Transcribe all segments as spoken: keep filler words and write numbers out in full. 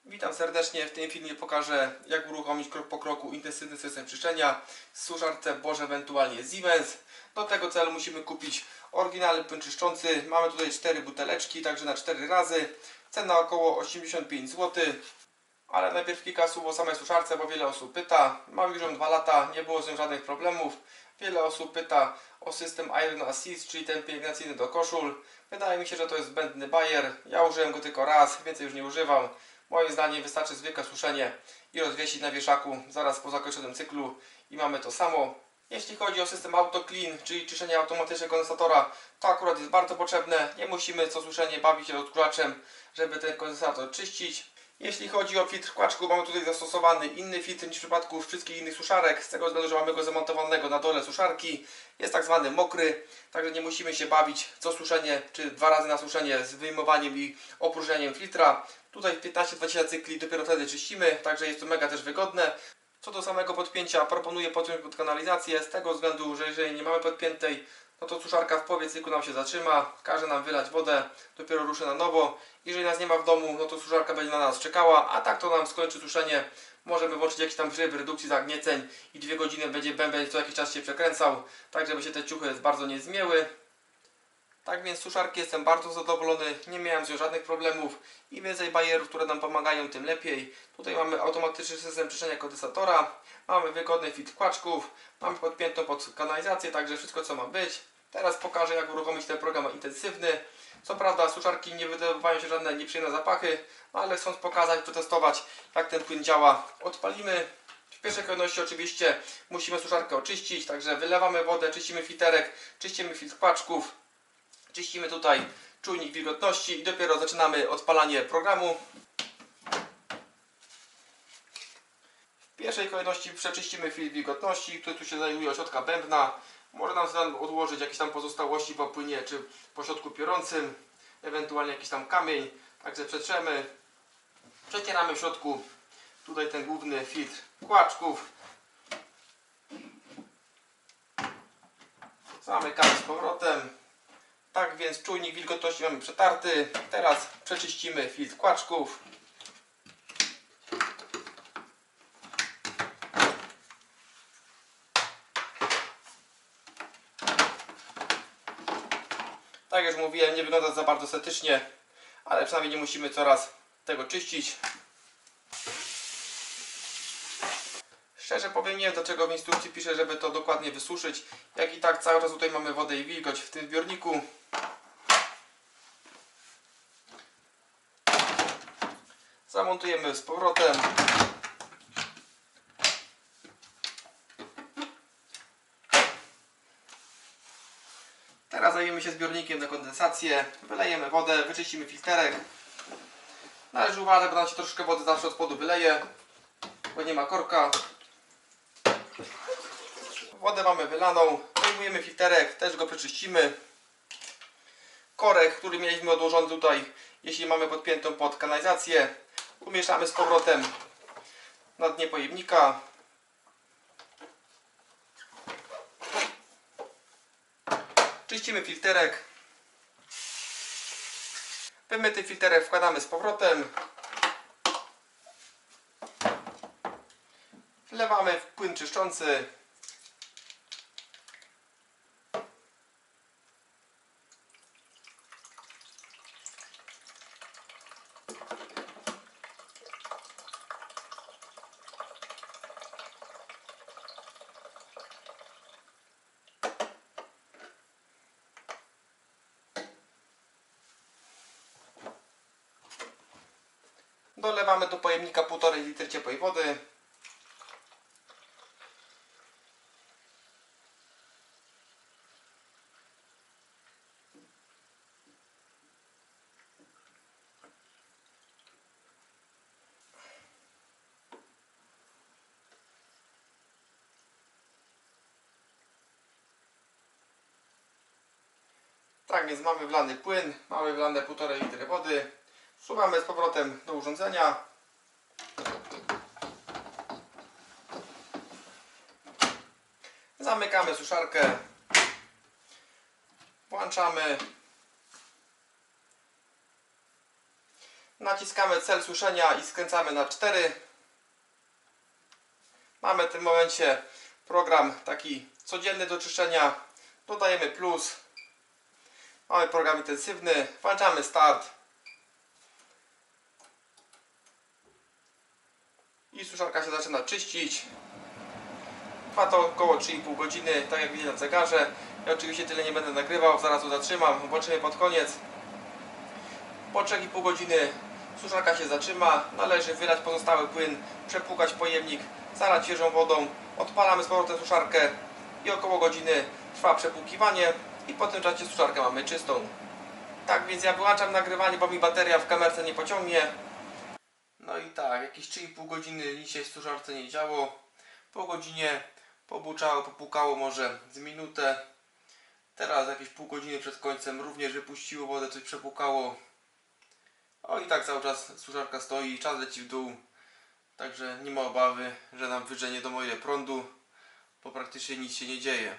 Witam serdecznie. W tym filmie pokażę, jak uruchomić krok po kroku intensywny system czyszczenia w suszarce Bosch, ewentualnie Siemens. Do tego celu musimy kupić oryginalny płyn czyszczący. Mamy tutaj cztery buteleczki, także na cztery razy. Cena około osiemdziesiąt pięć złotych. Ale najpierw kilka słów o samej suszarce, bo wiele osób pyta. Mam już ją dwa lata, nie było z nią żadnych problemów. Wiele osób pyta o system Iron Assist, czyli ten pielęgnacyjny do koszul. Wydaje mi się, że to jest zbędny bajer. Ja użyłem go tylko raz, więcej już nie używam. Moim zdaniem wystarczy zwykłe suszenie i rozwiesić na wieszaku zaraz po zakończonym cyklu i mamy to samo. Jeśli chodzi o system Auto Clean, czyli czyszczenie automatyczne kondensatora, to akurat jest bardzo potrzebne. Nie musimy co suszenie bawić się odkurzaczem, żeby ten kondensator czyścić. Jeśli chodzi o filtr kłaczku, mamy tutaj zastosowany inny filtr niż w przypadku wszystkich innych suszarek. Z tego względu, że mamy go zamontowanego na dole suszarki. Jest tak zwany mokry, także nie musimy się bawić co suszenie, czy dwa razy na suszenie z wyjmowaniem i opróżnianiem filtra. Tutaj w piętnaście dwadzieścia cykli dopiero wtedy czyścimy, także jest to mega też wygodne. Co do samego podpięcia, proponuję podpiąć pod kanalizację, z tego względu, że jeżeli nie mamy podpiętej, no to suszarka w połowie cyklu nam się zatrzyma, każe nam wylać wodę, dopiero ruszy na nowo. Jeżeli nas nie ma w domu, no to suszarka będzie na nas czekała, a tak to nam skończy suszenie. Możemy włączyć jakiś tam tryb redukcji zagnieceń i dwie godziny będzie bęben co jakiś czas się przekręcał, tak żeby się te ciuchy bardzo nie zmieły. Tak więc suszarki jestem bardzo zadowolony, nie miałem z nią żadnych problemów. Im więcej bajerów, które nam pomagają, tym lepiej. Tutaj mamy automatyczny system czyszczenia kondensatora, mamy wygodny filtr kłaczków, mamy podpiętą pod kanalizację, także wszystko co ma być. Teraz pokażę, jak uruchomić ten program intensywny. Co prawda suszarki nie wydobywają się żadne nieprzyjemne zapachy, ale chcąc pokazać, przetestować, jak ten płyn działa, odpalimy. W pierwszej kolejności oczywiście musimy suszarkę oczyścić, także wylewamy wodę, czyścimy filterek, czyścimy filtr kłaczków. Czyścimy tutaj czujnik wilgotności i dopiero zaczynamy odpalanie programu. W pierwszej kolejności przeczyścimy filtr wilgotności, który tu się znajduje od środka bębna. Może nam tam odłożyć jakieś tam pozostałości po płynie czy po środku piorącym, ewentualnie jakiś tam kamień. Także przetrzemy. Przecieramy w środku tutaj ten główny filtr kłaczków. Zamykamy z powrotem. Tak więc czujnik wilgotności mamy przetarty. Teraz przeczyścimy filtr kłaczków. Tak jak już mówiłem, nie wygląda za bardzo estetycznie, ale przynajmniej nie musimy coraz tego czyścić. Szczerze powiem, nie wiem dlaczego w instrukcji pisze, żeby to dokładnie wysuszyć, jak i tak cały czas tutaj mamy wodę i wilgoć w tym zbiorniku. Zamontujemy z powrotem. Teraz zajmiemy się zbiornikiem na kondensację. Wylejemy wodę, wyczyścimy filterek. Należy uważać, bo nam się troszkę wody zawsze od spodu wyleje, bo nie ma korka. Wodę mamy wylaną, wyjmujemy filterek, też go przeczyścimy. Korek, który mieliśmy odłożony tutaj, jeśli mamy podpiętą pod kanalizację, umieszczamy z powrotem na dnie pojemnika. Czyścimy filterek. Wymyty filterek wkładamy z powrotem. Wlewamy w płyn czyszczący. Dolewamy do pojemnika półtorej litra ciepłej wody. Tak więc mamy wlany płyn, mamy wlane półtorej litra wody. Wsuwamy z powrotem do urządzenia. Zamykamy suszarkę. Włączamy. Naciskamy cel suszenia i skręcamy na cztery. Mamy w tym momencie program taki codzienny do czyszczenia. Dodajemy plus. Mamy program intensywny. Włączamy start. I suszarka się zaczyna czyścić. Trwa to około trzy i pół godziny, tak jak widać na zegarze. Ja oczywiście tyle nie będę nagrywał, zaraz to zatrzymam. Włączymy pod koniec. Po trzy i pół godziny suszarka się zatrzyma. Należy wylać pozostały płyn, przepłukać pojemnik, zalać świeżą wodą. Odpalamy z powrotem suszarkę i około godziny trwa przepłukiwanie i po tym czasie suszarkę mamy czystą. Tak więc ja wyłączam nagrywanie, bo mi bateria w kamerce nie pociągnie. No i tak, jakieś trzy i pół godziny nic się w suszarce nie działo. Po godzinie pobuczało, popukało może z minutę. Teraz jakieś pół godziny przed końcem również wypuściło wodę, coś przepukało. O i tak cały czas suszarka stoi, czas leci w dół. Także nie ma obawy, że nam wyżenie do mojej prądu, bo praktycznie nic się nie dzieje.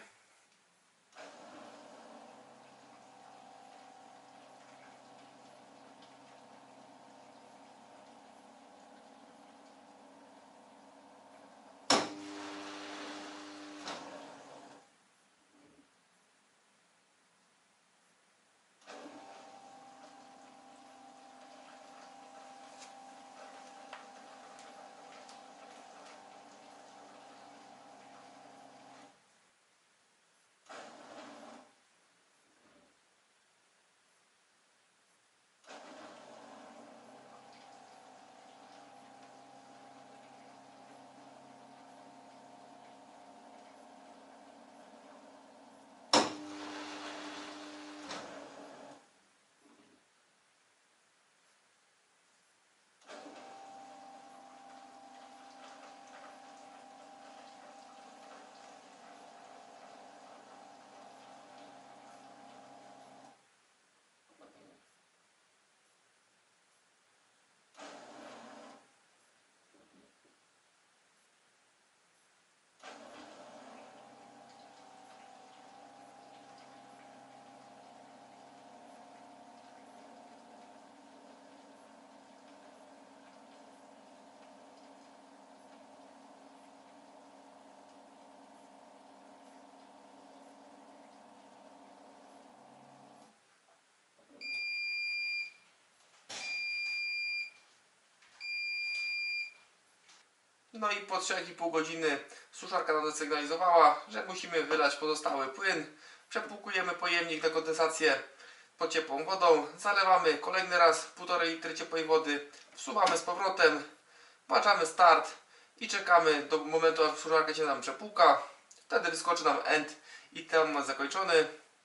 No i po trzy i pół godziny suszarka nam zasygnalizowała, że musimy wylać pozostały płyn. Przepłukujemy pojemnik na kondensację pod ciepłą wodą. Zalewamy kolejny raz półtorej litry ciepłej wody. Wsuwamy z powrotem. Włączamy start i czekamy do momentu, aż suszarka się nam przepłuka. Wtedy wyskoczy nam end i temat zakończony.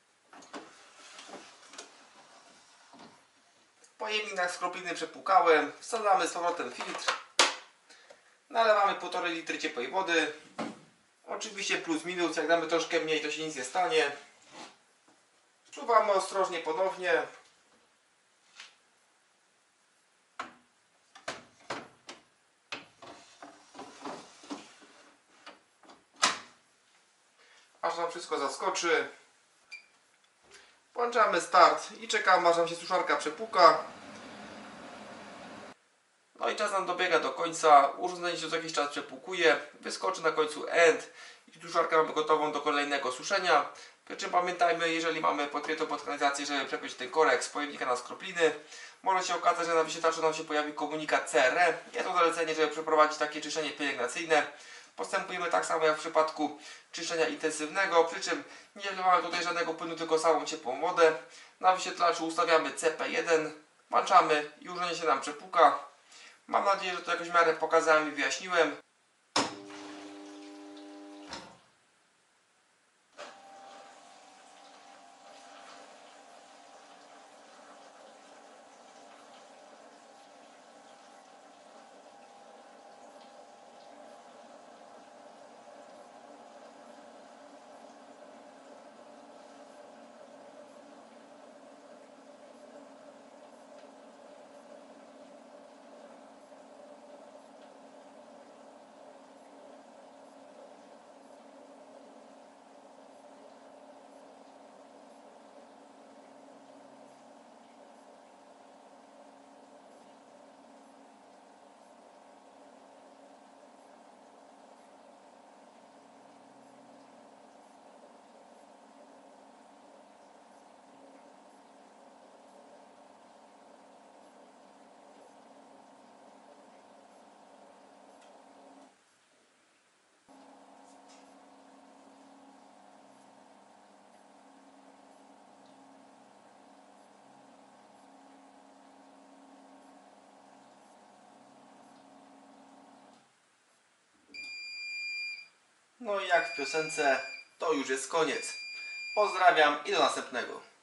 Pojemnik na skropliny przepłukałem. Wsadzamy z powrotem filtr. Nalewamy półtorej litry ciepłej wody. Oczywiście plus minus, jak damy troszkę mniej, to się nic nie stanie. Czuwamy ostrożnie ponownie. Aż nam wszystko zaskoczy. Włączamy start i czekamy, aż nam się suszarka przepłuka. No i czas nam dobiega do końca. Urządzenie się co jakiś czas przepłukuje. Wyskoczy na końcu end i suszarkę mamy gotową do kolejnego suszenia. Przy czym pamiętajmy, jeżeli mamy podpiętą pod kanalizację, żeby przepiąć ten korek z pojemnika na skropliny, może się okazać, że na wyświetlaczu nam się pojawi komunikat C R E. Jest to zalecenie, żeby przeprowadzić takie czyszczenie pielęgnacyjne. Postępujemy tak samo jak w przypadku czyszczenia intensywnego, przy czym nie wlewamy tutaj żadnego płynu, tylko samą ciepłą wodę. Na wyświetlaczu ustawiamy C P jeden, włączamy i urządzenie się nam przepłuka. Mam nadzieję, że to jakoś w miarę pokazałem i wyjaśniłem. No i jak w piosence, to już jest koniec. Pozdrawiam i do następnego.